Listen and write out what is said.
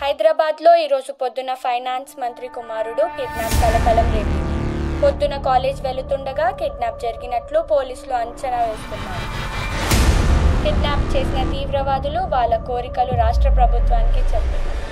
హైదరాబాద్లో ఈరోజు పొద్దున ఫైనాన్స్ మంత్రి కుమారుడు కిడ్నాప్ కలకలం రేపింది. పొద్దున కాలేజ్ వెళుతుండగా కిడ్నాప్ జరిగినట్లు పోలీసులు అంచనా వేస్తున్నారు. కిడ్నాప్ చేసిన తీవ్రవాదులు వాళ్ళ కోరికలు రాష్ట్ర ప్రభుత్వానికి చెప్పారు.